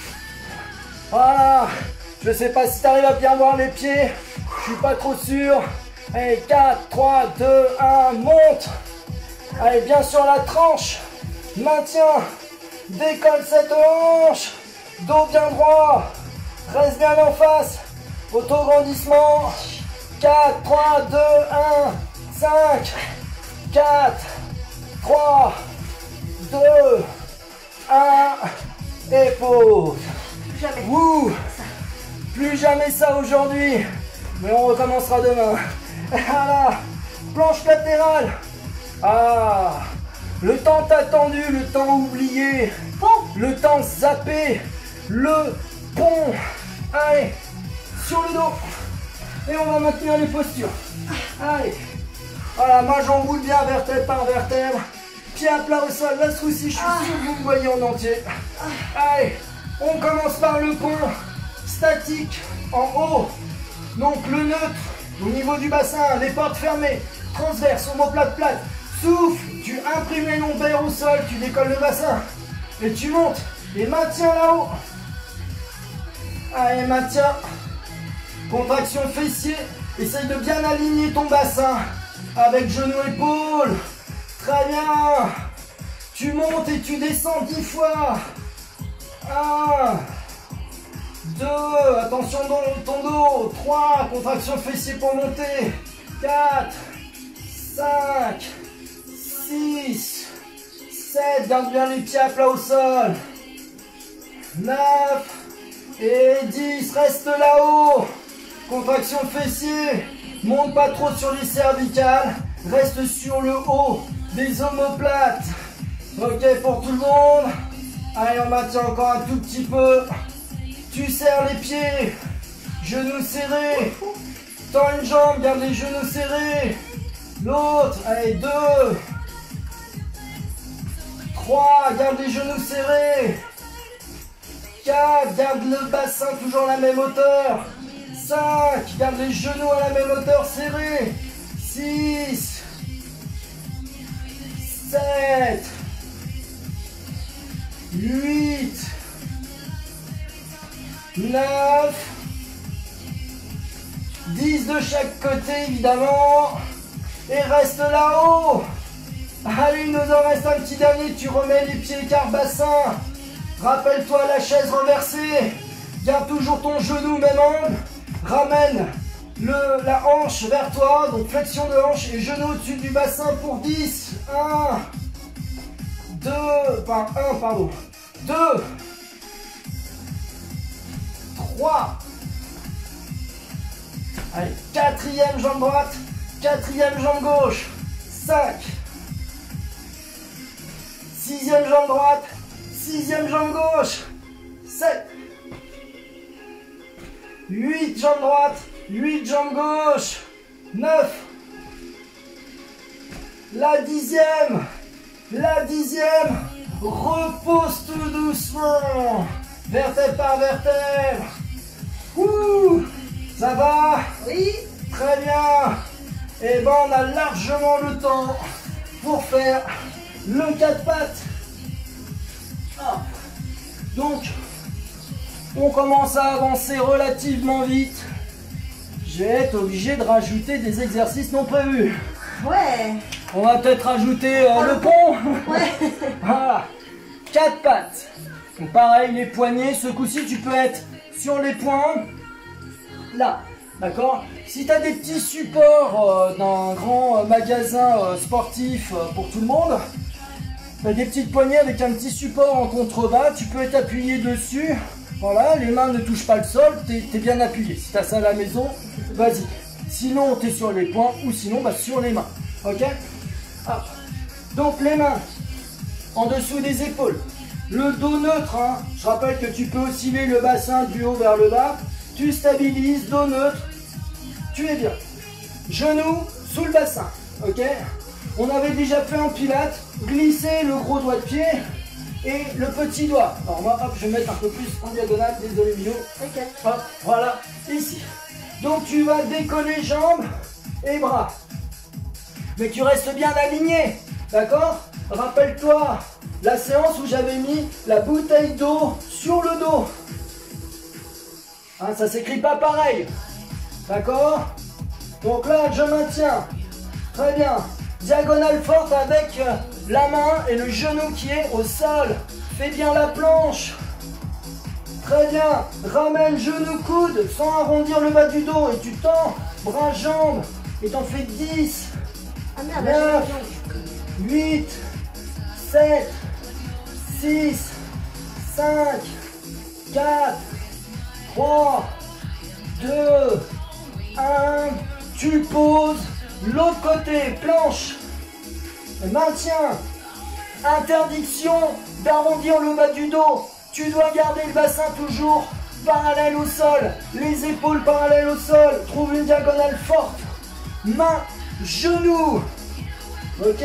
Voilà. Je sais pas si tu arrives à bien voir les pieds. Je suis pas trop sûr. Allez, quatre, trois, deux, un, monte. Allez, bien sur la tranche. Maintiens. Décolle cette hanche. Dos bien droit. Reste bien en face. Autograndissement. quatre, trois, deux, un, cinq, quatre, trois, deux, un. Et pause. Plus jamais. Ouh. Plus jamais ça aujourd'hui. Mais on recommencera demain. Voilà. Planche latérale. Ah. Le temps attendu, le temps oublié. Le temps zappé. Le pont. Allez. Sur le dos. Et on va maintenir les postures. Allez. Voilà, ma jambe roule bien vertèbre par vertèbre. Pied à plat au sol. Là, ce coup-ci, je suis sûr que vous me voyez en entier. Allez. On commence par le pont statique en haut. Donc le neutre au niveau du bassin, les portes fermées, transverse, omoplate plate. Souffle, tu imprimes les lombaires au sol, tu décolles le bassin. Et tu montes et maintiens là-haut. Allez, maintiens. Contraction fessier. Essaye de bien aligner ton bassin avec genou épaule. Très bien. Tu montes et tu descends dix fois. un, deux, attention dans ton dos. trois, contraction fessier pour monter. quatre, cinq, six, sept, garde bien les pieds à plat au sol. neuf et dix, reste là-haut. Contraction fessier, monte pas trop sur les cervicales, reste sur le haut des omoplates. Ok pour tout le monde. Allez, on maintient encore un tout petit peu. Tu serres les pieds, genoux serrés. Tends une jambe, garde les genoux serrés. L'autre, allez, deux. trois, garde les genoux serrés. quatre, garde le bassin toujours à la même hauteur. cinq, garde les genoux à la même hauteur serrés. six, sept, huit, neuf, dix de chaque côté évidemment. Et reste là-haut. Allez, il nous en reste un petit dernier. Tu remets les pieds écart bassin. Rappelle-toi la chaise renversée. Garde toujours ton genou même angle. Ramène le, la hanche vers toi. Donc flexion de hanche et genou au-dessus du bassin pour dix. un, deux, enfin un, pardon. deux, trois. Allez, quatrième jambe droite. Quatrième jambe gauche. cinq. Sixième jambe droite. Sixième jambe gauche. sept. huit jambe droite. huit jambe gauche. neuf. La dixième. La dixième. Repose tout doucement. Vertèbre par vertèbre. Ouh. Ça va? Oui. Très bien. Et ben on a largement le temps pour faire le quatre pattes. Ah. Donc, on commence à avancer relativement vite. Je vais être obligé de rajouter des exercices non prévus. Ouais. On va peut-être rajouter euh, le pont. Ouais. Voilà. Quatre pattes. Donc pareil, les poignets. Ce coup-ci, tu peux être sur les poings. Là. D'accord? Si tu as des petits supports euh, d'un grand euh, magasin euh, sportif euh, pour tout le monde, tu as des petites poignées avec un petit support en contrebas, tu peux t'appuyer dessus. Voilà, les mains ne touchent pas le sol, tu es bien appuyé. Si tu as ça à la maison, vas-y. Sinon, tu es sur les poings ou sinon bah, sur les mains. Ok? Hop. Donc les mains en dessous des épaules. Le dos neutre, hein. Je rappelle que tu peux osciller le bassin du haut vers le bas. Tu stabilises, dos neutre, tu es bien. Genoux sous le bassin, ok? On avait déjà fait un pilate, glisser le gros doigt de pied et le petit doigt. Alors moi, hop, je vais mettre un peu plus en diagonale, désolé Mio. Ok. Hop, voilà, ici. Donc tu vas décoller jambes et bras. Mais tu restes bien aligné, d'accord? Rappelle-toi la séance où j'avais mis la bouteille d'eau sur le dos. Hein, ça s'écrit pas pareil. D'accord? Donc là, je maintiens. Très bien. Diagonale forte avec la main et le genou qui est au sol. Fais bien la planche. Très bien. Ramène genou coude sans arrondir le bas du dos. Et tu tends bras jambes. Et t'en fais dix. Ah merde, neuf, j'ai huit, sept, six, cinq, quatre, trois, deux, un. Tu poses. L'autre côté, planche. Maintien. Interdiction d'arrondir le bas du dos. Tu dois garder le bassin toujours parallèle au sol. Les épaules parallèles au sol. Trouve une diagonale forte. Main, genou. Ok.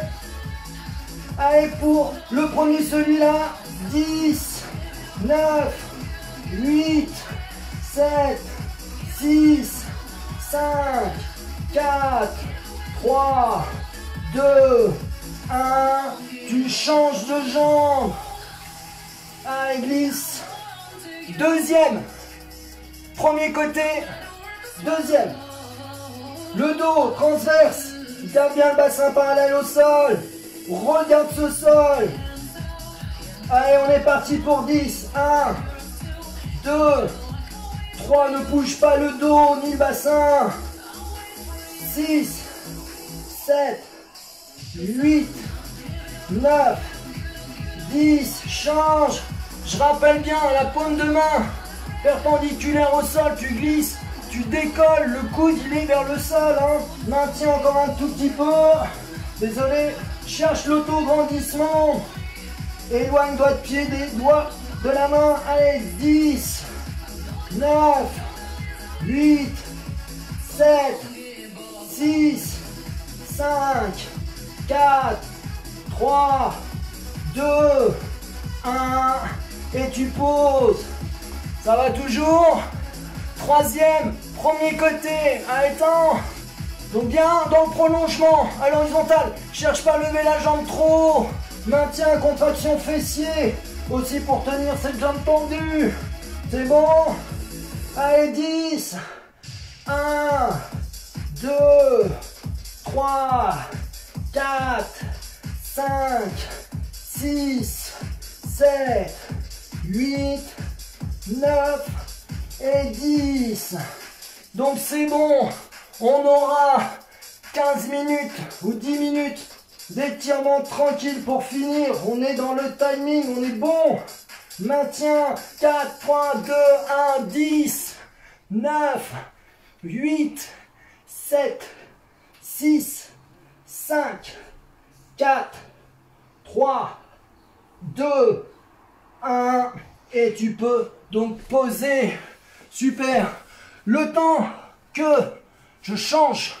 Allez, pour le premier, celui-là. dix, neuf, huit, sept, six, cinq, quatre, trois, deux, un. Tu changes de jambe. Allez, glisse. Deuxième. Premier côté. Deuxième. Le dos transverse. Garde bien le bassin parallèle au sol. Regarde ce sol. Allez, on est parti pour dix. un, deux, trois, ne bouge pas le dos ni le bassin. six, sept, huit, neuf, dix. Change. Je rappelle bien, la paume de main perpendiculaire au sol, tu glisses, tu décolles, le coude il est vers le sol. Hein. Maintiens encore un tout petit peu. Désolé. Cherche l'auto-grandissement. Éloigne doigt de pied des doigts de la main. Allez, dix, neuf, huit, sept, six, cinq, quatre, trois, deux, un. Et tu poses. Ça va toujours. Troisième, premier côté. Allez, temps. Donc bien dans le prolongement, à l'horizontale. Cherche pas à lever la jambe trop. Maintiens, contraction fessier. Aussi pour tenir cette jambe tendue. C'est bon. Allez, dix. un, deux, trois, quatre, cinq, six, sept, huit, neuf et dix. Donc c'est bon. On aura quinze minutes ou dix minutes d'étirement tranquille pour finir. On est dans le timing, on est bon. Maintien. Quatre, trois, deux, un, dix, neuf, huit, sept, six, cinq, quatre, trois, deux, un. Et tu peux donc poser. Super. Le temps que je change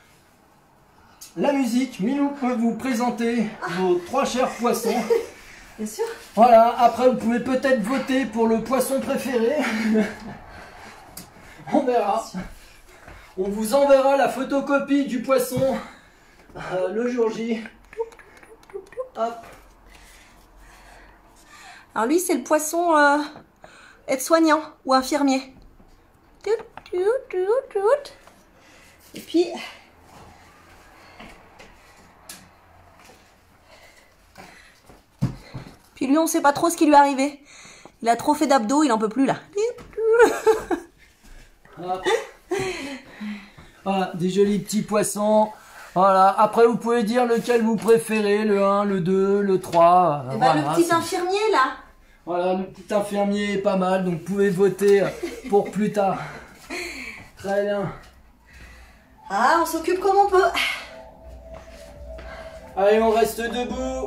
la musique, Milou peut vous présenter vos trois chers poissons. Bien sûr. Voilà, après vous pouvez peut-être voter pour le poisson préféré. On verra. On vous enverra la photocopie du poisson euh, le jour J. Hop. Alors lui, c'est le poisson euh, aide-soignant ou infirmier. Et puis... Puis lui, on sait pas trop ce qui lui est arrivé. Il a trop fait d'abdos, il en peut plus là. Hop. Voilà, des jolis petits poissons. Voilà, après vous pouvez dire lequel vous préférez, le un, le deux, le trois. Et voilà, bah, le petit infirmier là. Voilà, le petit infirmier est pas mal, donc vous pouvez voter pour plus tard. Très bien. Ah, on s'occupe comme on peut. Allez, on reste debout.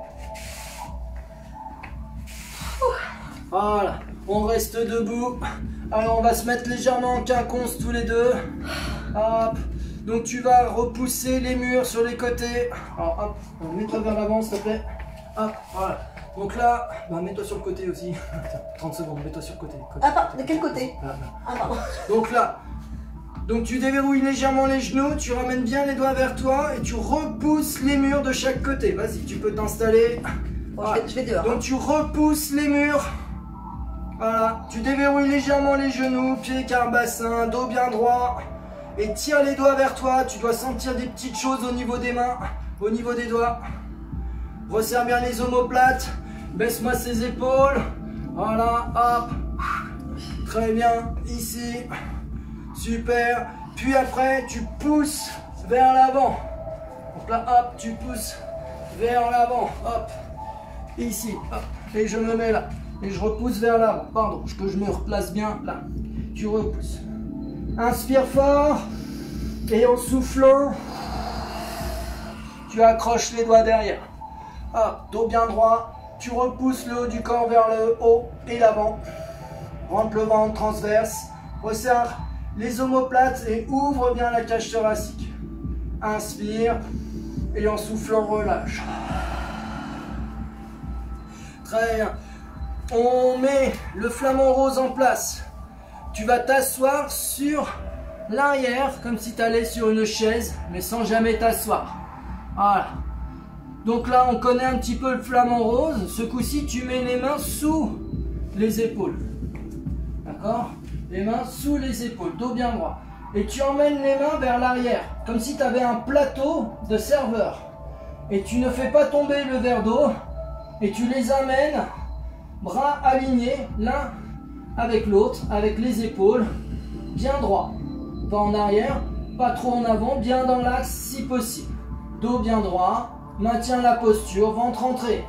Voilà, on reste debout. Alors on va se mettre légèrement en quinconce tous les deux. Hop. Donc tu vas repousser les murs sur les côtés. Alors hop, mets-toi vers l'avant s'il te plaît. Hop, voilà. Donc là, bah, mets-toi sur le côté aussi. trente secondes, mets-toi sur le côté. côté Ah, pardon, de quel côté? Là, là. Ah, pardon. Donc là, donc tu déverrouilles légèrement les genoux, tu ramènes bien les doigts vers toi et tu repousses les murs de chaque côté. Vas-y, tu peux t'installer. Bon, Voilà. je, vais, je vais dehors. Donc tu repousses les murs. Voilà, tu déverrouilles légèrement les genoux, pieds, quart, bassin, dos bien droit. Et tire les doigts vers toi, tu dois sentir des petites choses au niveau des mains, au niveau des doigts. Resserre bien les omoplates, baisse-moi ses épaules. Voilà, hop. Très bien, ici. Super. Puis après, tu pousses vers l'avant. Donc là, hop, tu pousses vers l'avant. Hop. Ici, hop. Et je me mets là. Et je repousse vers l'avant. Pardon, que je me replace bien là. Tu repousses. Inspire fort. Et en soufflant, tu accroches les doigts derrière. Hop, dos bien droit. Tu repousses le haut du corps vers le haut et l'avant. Rentre le ventre transverse. Resserre les omoplates et ouvre bien la cage thoracique. Inspire. Et en soufflant, relâche. Très bien. On met le flamant rose en place. Tu vas t'asseoir sur l'arrière, comme si tu allais sur une chaise, mais sans jamais t'asseoir. Voilà. Donc là, on connaît un petit peu le flamant rose. Ce coup-ci, tu mets les mains sous les épaules. D'accord? Les mains sous les épaules, dos bien droit. Et tu emmènes les mains vers l'arrière, comme si tu avais un plateau de serveur. Et tu ne fais pas tomber le verre d'eau. Et tu les amènes, bras alignés, l'un avec l'autre, avec les épaules, bien droit. Pas en arrière, pas trop en avant, bien dans l'axe si possible. Dos bien droit, maintiens la posture, ventre entré.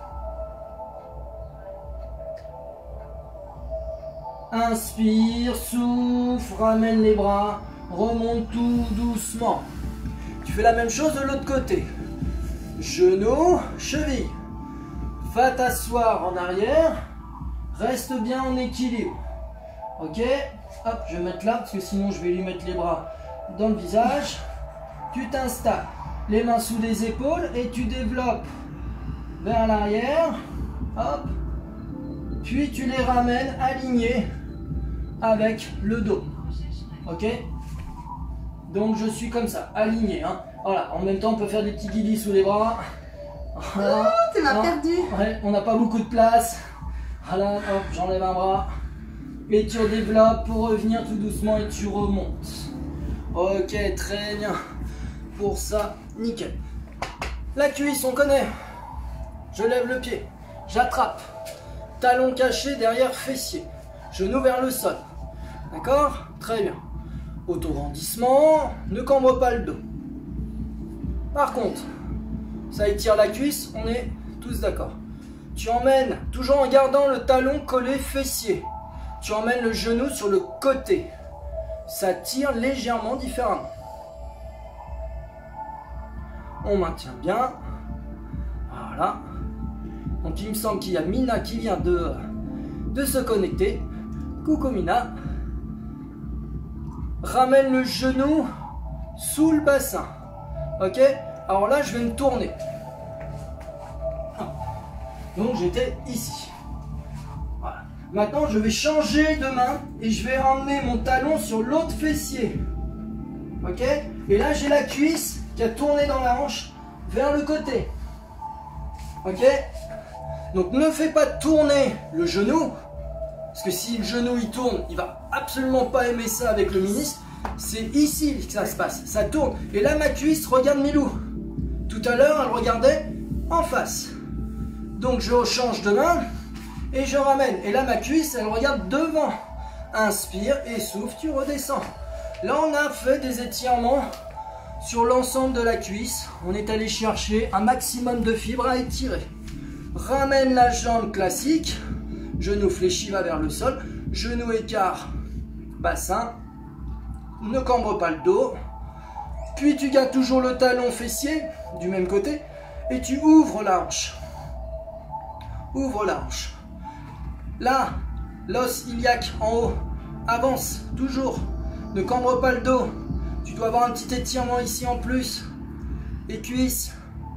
Inspire, souffle, ramène les bras, remonte tout doucement. Tu fais la même chose de l'autre côté. Genou, cheville. Va t'asseoir en arrière, reste bien en équilibre. Ok? Hop, je vais mettre là parce que sinon je vais lui mettre les bras dans le visage. Tu t'installes, les mains sous les épaules et tu développes vers l'arrière. Hop. Puis tu les ramènes alignés avec le dos. Ok? Donc je suis comme ça, aligné. Hein. Voilà, en même temps on peut faire des petits guillis sous les bras. Voilà. Oh, tu m'as perdu. Ouais, on n'a pas beaucoup de place. Voilà, hop, j'enlève un bras. Et tu redéveloppes pour revenir tout doucement et tu remontes. Ok, très bien. Pour ça, nickel. La cuisse, on connaît. Je lève le pied. J'attrape. Talon caché derrière fessier. Genou vers le sol. D'accord? Très bien. Auto-grandissement. Ne cambre pas le dos. Par contre, ça étire la cuisse, on est tous d'accord. Tu emmènes, toujours en gardant le talon collé fessier. Tu emmènes le genou sur le côté. Ça tire légèrement différemment. On maintient bien. Voilà. Donc il me semble qu'il y a Mina qui vient de, de se connecter. Coucou Mina. Ramène le genou sous le bassin. Ok? Alors là, je vais me tourner. Donc j'étais ici. Voilà. Maintenant, je vais changer de main et je vais emmener mon talon sur l'autre fessier. Ok? Et là, j'ai la cuisse qui a tourné dans la hanche vers le côté. Ok? Donc ne fais pas tourner le genou. Parce que si le genou il tourne, il va absolument pas aimer ça avec le ministre. C'est ici que ça se passe. Ça tourne. Et là, ma cuisse, regarde Milou. Tout à l'heure, elle regardait en face. Donc je change de main et je ramène. Et là, ma cuisse, elle regarde devant. Inspire et souffle, tu redescends. Là, on a fait des étirements sur l'ensemble de la cuisse. On est allé chercher un maximum de fibres à étirer. Ramène la jambe classique. Genou fléchi va vers le sol. Genou écart, bassin. Ne cambre pas le dos. Puis tu gardes toujours le talon fessier du même côté. Et tu ouvres la hanche. Ouvre la hanche. Là, l'os iliaque en haut. Avance, toujours. Ne cambre pas le dos. Tu dois avoir un petit étirement ici en plus. Les cuisses.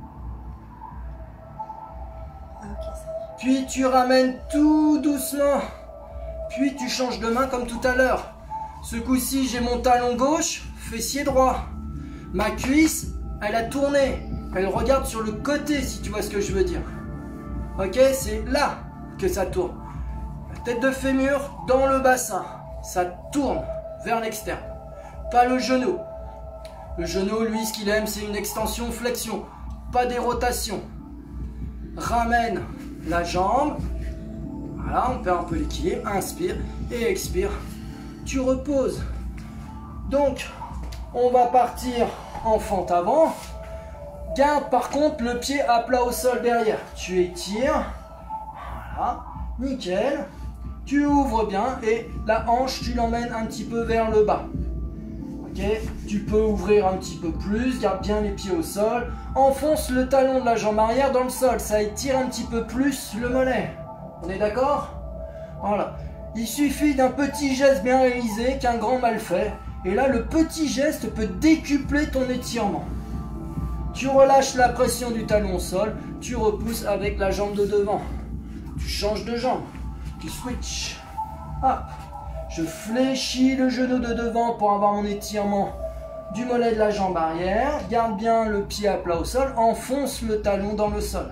Puis tu ramènes tout doucement. Puis tu changes de main comme tout à l'heure. Ce coup-ci, j'ai mon talon gauche, fessier droit. Ma cuisse, elle a tourné. Elle regarde sur le côté, si tu vois ce que je veux dire. Ok, c'est là que ça tourne. La tête de fémur dans le bassin. Ça tourne vers l'externe. Pas le genou. Le genou, lui, ce qu'il aime, c'est une extension, flexion. Pas des rotations. Ramène la jambe. Voilà, on perd un peu l'équilibre. Inspire et expire. Tu reposes. Donc, on va partir en fente avant. Garde par contre le pied à plat au sol derrière. Tu étires. Voilà, nickel. Tu ouvres bien et la hanche, tu l'emmènes un petit peu vers le bas. Ok, tu peux ouvrir un petit peu plus. Garde bien les pieds au sol. Enfonce le talon de la jambe arrière dans le sol. Ça étire un petit peu plus le mollet. On est d'accord? Voilà. Il suffit d'un petit geste bien réalisé qu'un grand mal fait. Et là, le petit geste peut décupler ton étirement. Tu relâches la pression du talon au sol. Tu repousses avec la jambe de devant. Tu changes de jambe. Tu switches. Hop. Je fléchis le genou de devant pour avoir mon étirement du mollet de la jambe arrière. Garde bien le pied à plat au sol. Enfonce le talon dans le sol.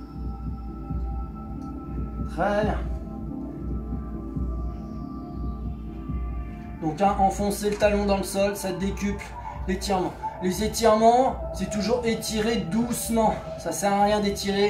Très bien. Donc hein, enfoncer le talon dans le sol, ça décuple l'étirement. Les étirements, c'est toujours étirer doucement. Ça sert à rien d'étirer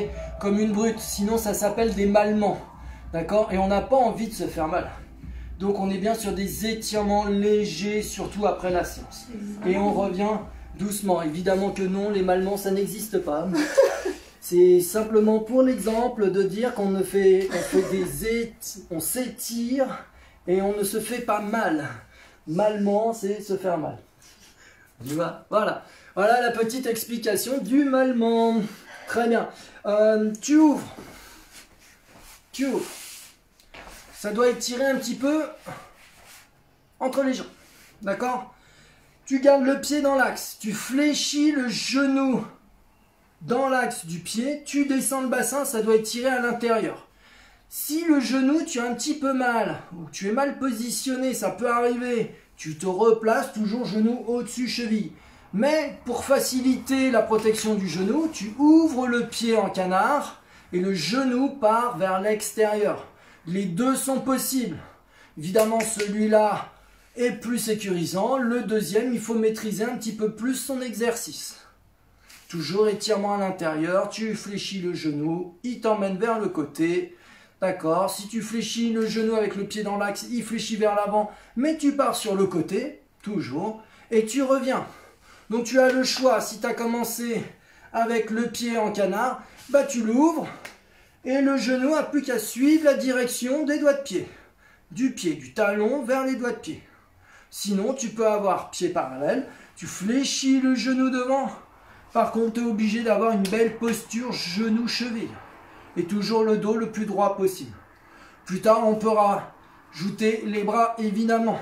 comme une brute, sinon ça s'appelle des malements, d'accord? Et on n'a pas envie de se faire mal. Donc on est bien sur des étirements légers, surtout après la séance. Et on revient doucement. Évidemment que non, les malements, ça n'existe pas. C'est simplement pour l'exemple de dire qu'on ne fait, on fait des éti- on s'étire et on ne se fait pas mal. Malement, c'est se faire mal. Tu vois? Voilà. Voilà la petite explication du malement. Très bien. Euh, tu ouvres. Tu ouvres. Ça doit étirer un petit peu entre les jambes. D'accord? Tu gardes le pied dans l'axe. Tu fléchis le genou dans l'axe du pied. Tu descends le bassin, ça doit étirer à l'intérieur. Si le genou, tu as un petit peu mal, ou tu es mal positionné, ça peut arriver, tu te replaces, toujours genou au-dessus cheville. Mais pour faciliter la protection du genou, tu ouvres le pied en canard et le genou part vers l'extérieur. Les deux sont possibles. Évidemment, celui-là est plus sécurisant. Le deuxième, il faut maîtriser un petit peu plus son exercice. Toujours étirement à l'intérieur, tu fléchis le genou, il t'emmène vers le côté. D'accord, si tu fléchis le genou avec le pied dans l'axe, il fléchit vers l'avant, mais tu pars sur le côté, toujours, et tu reviens. Donc tu as le choix, si tu as commencé avec le pied en canard, bah tu l'ouvres, et le genou n'a plus qu'à suivre la direction des doigts de pied. Du pied, du talon vers les doigts de pied. Sinon, tu peux avoir pied parallèle, tu fléchis le genou devant. Par contre, tu es obligé d'avoir une belle posture genou-cheville. Et toujours le dos le plus droit possible. Plus tard, on peut rajouter les bras, évidemment.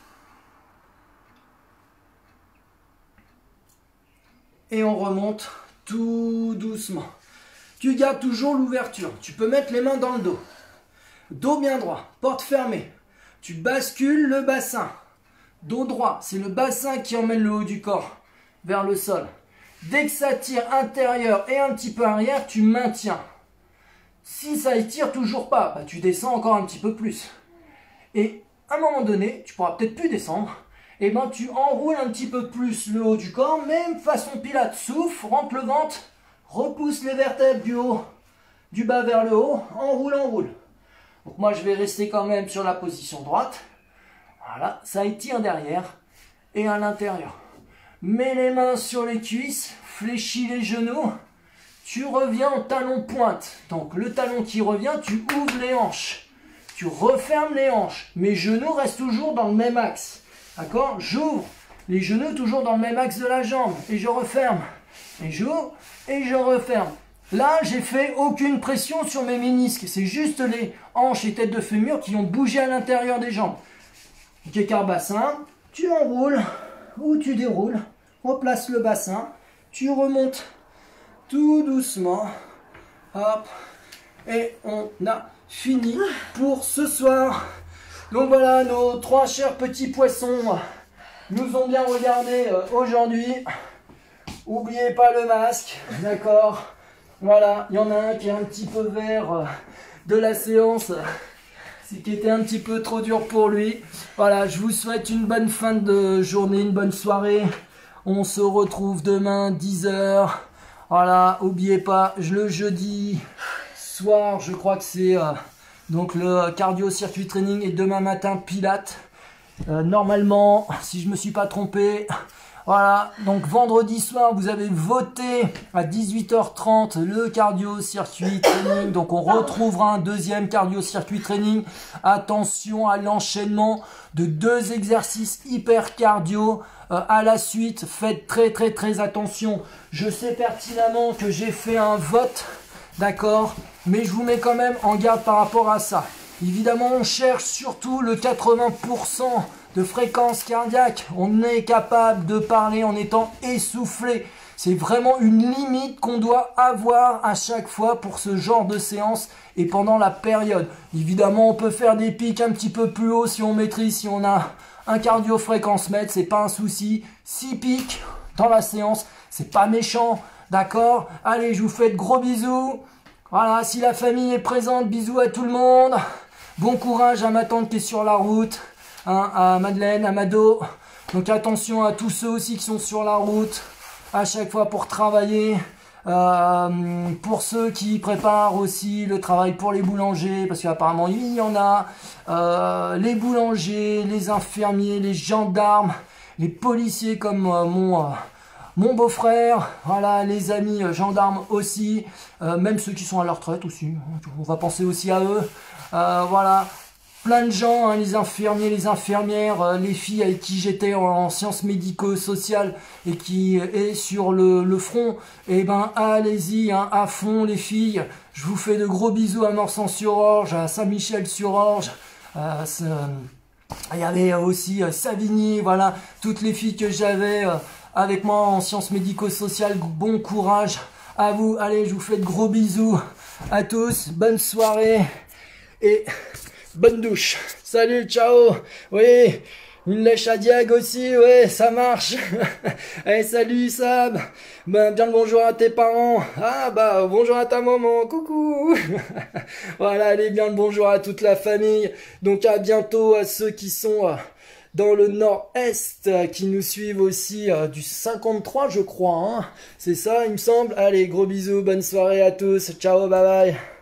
Et on remonte tout doucement. Tu gardes toujours l'ouverture. Tu peux mettre les mains dans le dos. Dos bien droit, porte fermée. Tu bascules le bassin. Dos droit, c'est le bassin qui emmène le haut du corps vers le sol. Dès que ça tire intérieur et un petit peu arrière, tu maintiens. Si ça étire toujours pas, bah tu descends encore un petit peu plus. Et à un moment donné, tu pourras peut-être plus descendre, et ben tu enroules un petit peu plus le haut du corps, même façon pilates, souffle, rentre le ventre, repousse les vertèbres du haut, du bas vers le haut, enroule, enroule. Donc moi je vais rester quand même sur la position droite. Voilà, ça étire derrière et à l'intérieur. Mets les mains sur les cuisses, fléchis les genoux. Tu reviens en talon pointe. Donc le talon qui revient, tu ouvres les hanches. Tu refermes les hanches. Mes genoux restent toujours dans le même axe. D'accord? J'ouvre les genoux toujours dans le même axe de la jambe. Et je referme. Et j'ouvre et je referme. Là, j'ai fait aucune pression sur mes ménisques. C'est juste les hanches et têtes de fémur qui ont bougé à l'intérieur des jambes. Écart bassin. Tu enroules ou tu déroules. Replace le bassin. Tu remontes tout doucement, hop, et on a fini pour ce soir. Donc voilà, nos trois chers petits poissons nous ont bien regardé euh, aujourd'hui. N'oubliez pas le masque, d'accord? Voilà, il y en a un qui est un petit peu vert euh, de la séance, c'est qui était un petit peu trop dur pour lui. Voilà, je vous souhaite une bonne fin de journée, une bonne soirée. On se retrouve demain, dix heures. Voilà, n'oubliez pas, le jeudi soir, je crois que c'est euh, donc le cardio circuit training et demain matin pilates. Euh, normalement, si je me suis pas trompé, voilà, donc vendredi soir, vous avez voté à dix-huit heures trente le cardio circuit training. Donc on retrouvera un deuxième cardio circuit training. Attention à l'enchaînement de deux exercices hyper cardio. Euh, à la suite, faites très très très attention. Je sais pertinemment que j'ai fait un vote, d'accord, mais je vous mets quand même en garde par rapport à ça. Évidemment, on cherche surtout le quatre-vingts pour cent de fréquence cardiaque. On est capable de parler en étant essoufflé. C'est vraiment une limite qu'on doit avoir à chaque fois pour ce genre de séance et pendant la période. Évidemment, on peut faire des pics un petit peu plus haut si on maîtrise, si on a un cardio fréquence mètre, c'est pas un souci. six pics dans la séance, c'est pas méchant, d'accord? Allez, je vous fais de gros bisous. Voilà, si la famille est présente, bisous à tout le monde. Bon courage à ma tante qui est sur la route, hein, à Madeleine, à Mado. Donc attention à tous ceux aussi qui sont sur la route, à chaque fois pour travailler. Euh, pour ceux qui préparent aussi le travail pour les boulangers, parce qu'apparemment il y en a, euh, les boulangers, les infirmiers, les gendarmes, les policiers comme euh, mon... Euh, Mon beau-frère, voilà, les amis euh, gendarmes aussi, euh, même ceux qui sont à leur retraite aussi, on va penser aussi à eux. Euh, voilà, plein de gens, hein, les infirmiers, les infirmières, euh, les filles avec qui j'étais en, en sciences médico-sociales et qui est sur le, le front, et eh ben allez-y, hein, à fond les filles. Je vous fais de gros bisous à Morsan-sur-Orge, à Saint-Michel-sur-Orge. Euh, il y avait aussi euh, Savigny, voilà, toutes les filles que j'avais... Euh, avec moi en sciences médico-sociales. Bon courage à vous. Allez, je vous fais de gros bisous à tous. Bonne soirée et bonne douche. Salut, ciao. Oui, une lèche à Diag aussi, ouais, ça marche. Allez, salut Sab. Ben, bien le bonjour à tes parents. Ah bah, bonjour à ta maman. Coucou. Voilà, allez, bien le bonjour à toute la famille. Donc à bientôt à ceux qui sont... Euh, dans le nord-est, euh, qui nous suivent aussi euh, du cinquante-trois, je crois. Hein. C'est ça, il me semble. Allez, gros bisous, bonne soirée à tous. Ciao, bye bye.